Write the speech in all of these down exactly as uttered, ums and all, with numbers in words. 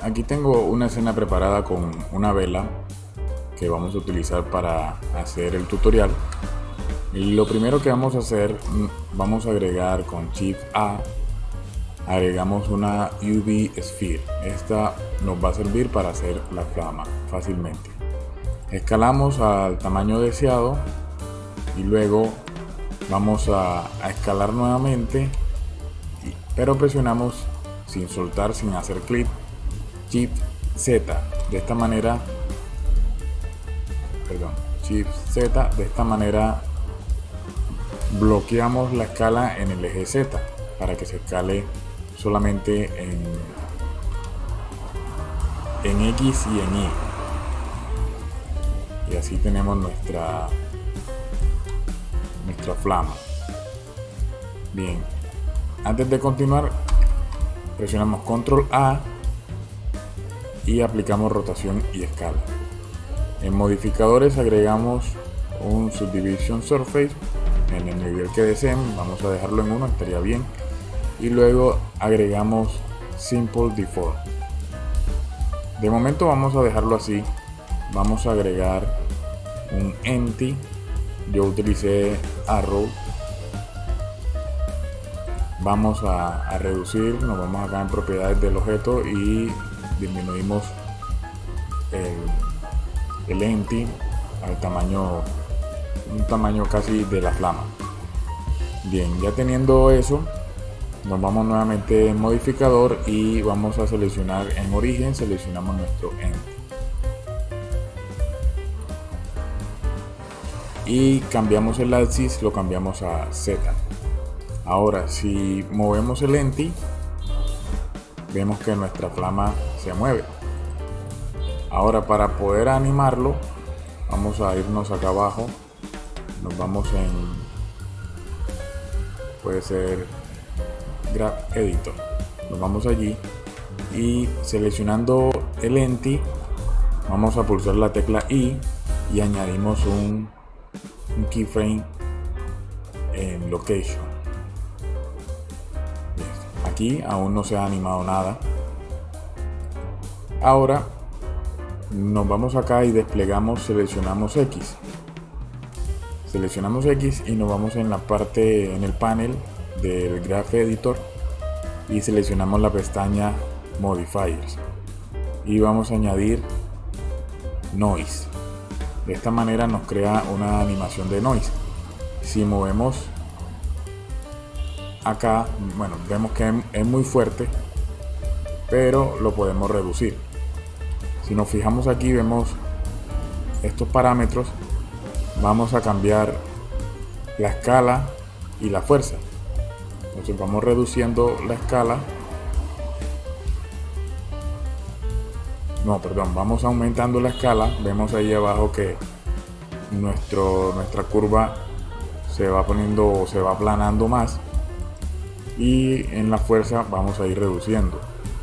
aquí tengo una escena preparada con una vela que vamos a utilizar para hacer el tutorial. Y lo primero que vamos a hacer, vamos a agregar con Shift A, agregamos una U V Sphere. Esta nos va a servir para hacer la flama fácilmente. Escalamos al tamaño deseado y luego vamos a, a escalar nuevamente, pero presionamos sin soltar, sin hacer clic, Shift Z. De esta manera, perdón, Shift Z. De esta manera bloqueamos la escala en el eje Z para que se escale solamente en, en X y en Y. Y así tenemos nuestra nuestra flama. Bien, antes de continuar presionamos control A y aplicamos rotación y escala. En modificadores agregamos un Subdivision Surface en el nivel que deseen, vamos a dejarlo en uno, estaría bien. Y luego agregamos Simple Deform. De momento vamos a dejarlo así. Vamos a agregar un Empty. Yo utilicé Arrow. Vamos a, a reducir, nos vamos acá en propiedades del objeto y disminuimos el, el Empty al tamaño, un tamaño casi de la flama. Bien, ya teniendo eso, nos vamos nuevamente en modificador y vamos a seleccionar en origen, seleccionamos nuestro Empty y cambiamos el axis, lo cambiamos a Z. Ahora si movemos el Empty, vemos que nuestra flama se mueve. Ahora para poder animarlo, vamos a irnos acá abajo, nos vamos en, puede ser Graph Editor, nos vamos allí y seleccionando el Empty vamos a pulsar la tecla I y añadimos un, un keyframe en Location. Aquí aún no se ha animado nada. Ahora nos vamos acá y desplegamos, seleccionamos X, seleccionamos X y nos vamos en la parte, en el panel del Graph Editor y seleccionamos la pestaña Modifiers y vamos a añadir Noise. De esta manera nos crea una animación de noise. Si movemos acá, bueno, vemos que es muy fuerte, pero lo podemos reducir. Si nos fijamos aquí, vemos estos parámetros. Vamos a cambiar la escala y la fuerza. Entonces vamos reduciendo la escala. No, perdón, vamos aumentando la escala. Vemos ahí abajo que nuestro, nuestra curva se va poniendo, se va aplanando más. Y en la fuerza vamos a ir reduciendo.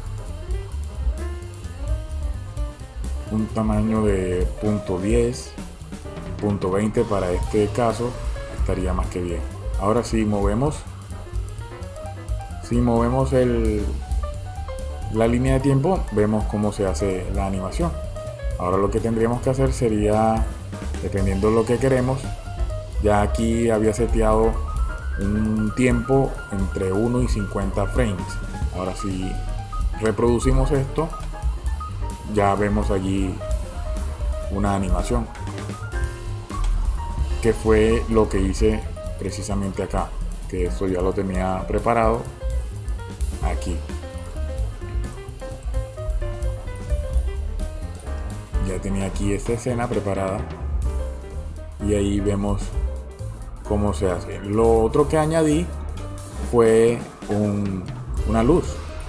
Un tamaño de punto diez, punto veinte para este caso estaría más que bien. Ahora si movemos, si movemos el, la línea de tiempo, vemos cómo se hace la animación. Ahora lo que tendríamos que hacer sería, dependiendo de lo que queremos, ya aquí había seteado un tiempo entre uno y cincuenta frames. Ahora si reproducimos esto, ya vemos allí una animación, que fue lo que hice precisamente acá, que esto ya lo tenía preparado aquí. Ya tenía aquí esta escena preparada y ahí vemos cómo se hace. Lo otro que añadí fue un, una luz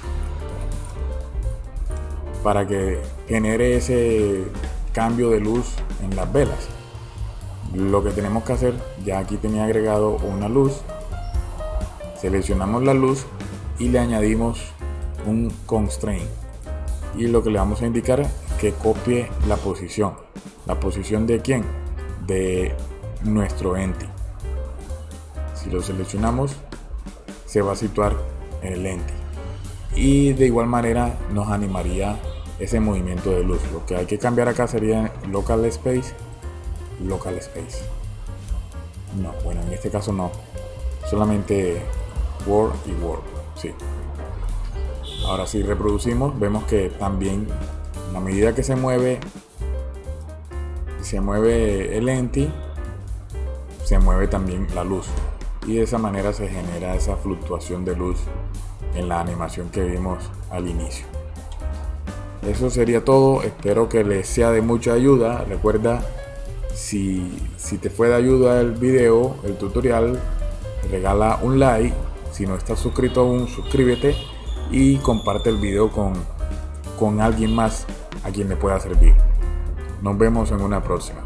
para que genere ese cambio de luz en las velas. Lo que tenemos que hacer, ya aquí tenía agregado una luz, seleccionamos la luz y le añadimos un constraint, y lo que le vamos a indicar es que copie la posición. ¿La posición de quién? De nuestro Empty. Si lo seleccionamos, se va a situar en el Empty y de igual manera nos animaría ese movimiento de luz. Lo que hay que cambiar acá sería local space, local space. No, bueno, en este caso no, solamente world y world, sí. Ahora si reproducimos, vemos que también a medida que se mueve, se mueve el lenti, se mueve también la luz, y de esa manera se genera esa fluctuación de luz en la animación que vimos al inicio. Eso sería todo, espero que les sea de mucha ayuda. Recuerda, si, si te fue de ayuda el video, el tutorial, regala un like. Si no estás suscrito aún, suscríbete y comparte el video con, con alguien más a quien le pueda servir. Nos vemos en una próxima.